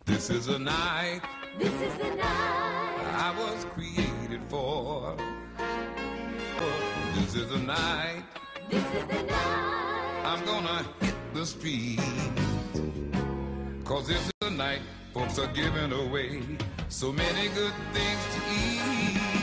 This is a night. This is the night I was created for. This is the night. This is the night I'm gonna hit the street. 'Cause this is the night folks are giving away so many good things to eat.